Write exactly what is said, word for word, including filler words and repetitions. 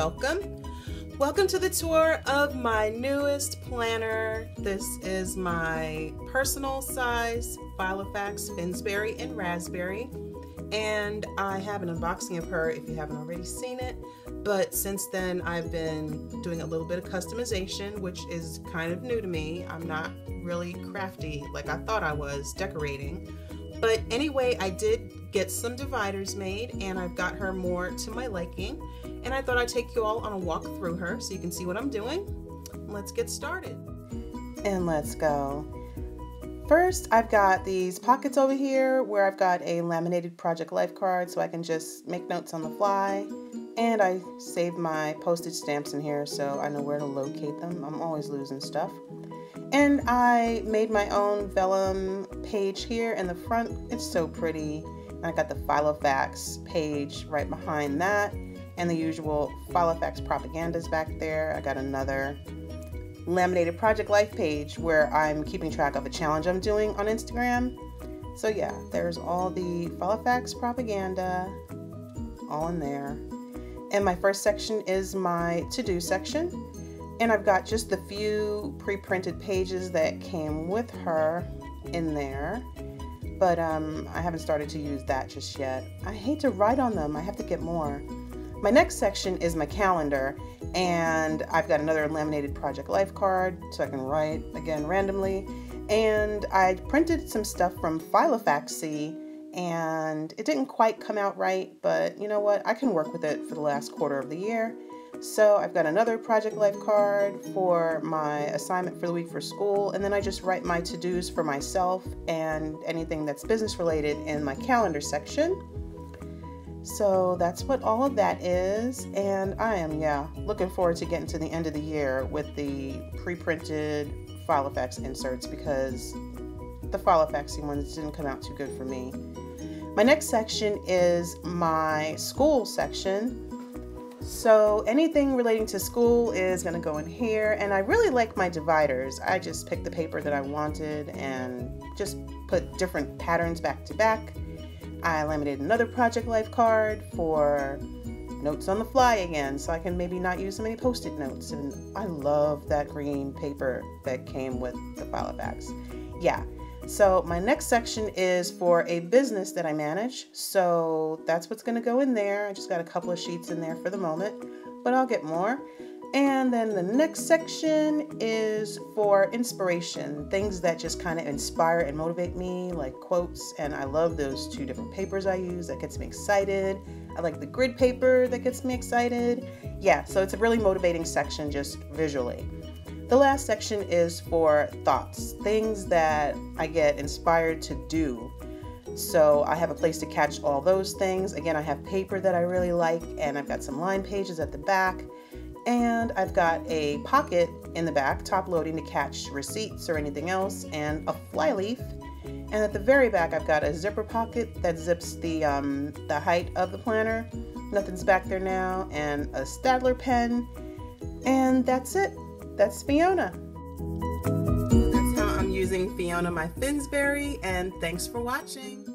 welcome. Welcome to the tour of my newest planner. This is my personal size Filofax Finsbury and Raspberry, and I have an unboxing of her if you haven't already seen it. But since then I've been doing a little bit of customization, which is kind of new to me. I'm not really crafty like I thought I was decorating. But anyway, I did get some dividers made and I've got her more to my liking. And I thought I'd take you all on a walk through her so you can see what I'm doing. Let's get started. And let's go. First, I've got these pockets over here where I've got a laminated Project Life card so I can just make notes on the fly. And I saved my postage stamps in here so I know where to locate them. I'm always losing stuff. And I made my own vellum page here in the front. It's so pretty. And I got the Filofax page right behind that. And the usual Filofax propagandas back there. I got another laminated Project Life page where I'm keeping track of a challenge I'm doing on Instagram. So yeah, there's all the Filofax propaganda all in there. And my first section is my to-do section. And I've got just the few pre-printed pages that came with her in there. But um, I haven't started to use that just yet. I hate to write on them. I have to get more. My next section is my calendar. And I've got another laminated Project Life card so I can write again randomly. And I printed some stuff from Filofaxy. And it didn't quite come out right. But you know what? I can work with it for the last quarter of the year. So I've got another Project Life card for my assignment for the week for school, and then I just write my to-dos for myself and anything that's business related in my calendar section. So that's what all of that is, and I am, yeah, looking forward to getting to the end of the year with the pre-printed Filofax inserts because the Filofaxy ones didn't come out too good for me. My next section is my school section. So anything relating to school is going to go in here, and I really like my dividers. I just picked the paper that I wanted and just put different patterns back to back. I laminated another Project Life card for notes on the fly again, so I can maybe not use so many post-it notes. And I love that green paper that came with the Filofax. Yeah. So my next section is for a business that I manage. So that's what's going to go in there. I just got a couple of sheets in there for the moment, but I'll get more. And then the next section is for inspiration, things that just kind of inspire and motivate me, like quotes. And I love those two different papers I use. That gets me excited. I like the grid paper that gets me excited. Yeah, so it's a really motivating section just visually. The last section is for thoughts, things that I get inspired to do. So I have a place to catch all those things. Again, I have paper that I really like, and I've got some line pages at the back, and I've got a pocket in the back, top loading, to catch receipts or anything else, and a flyleaf. And at the very back, I've got a zipper pocket that zips the, um, the height of the planner. Nothing's back there now, and a Staedtler pen, and that's it. That's Fiona. That's how I'm using Fiona my Finsbury, and thanks for watching.